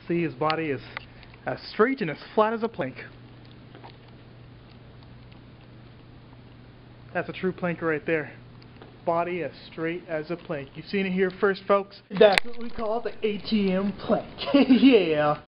See, his body is as straight and as flat as a plank. That's a true planker right there. Body as straight as a plank. You've seen it here first, folks. That's what we call the ATM plank. Yeah.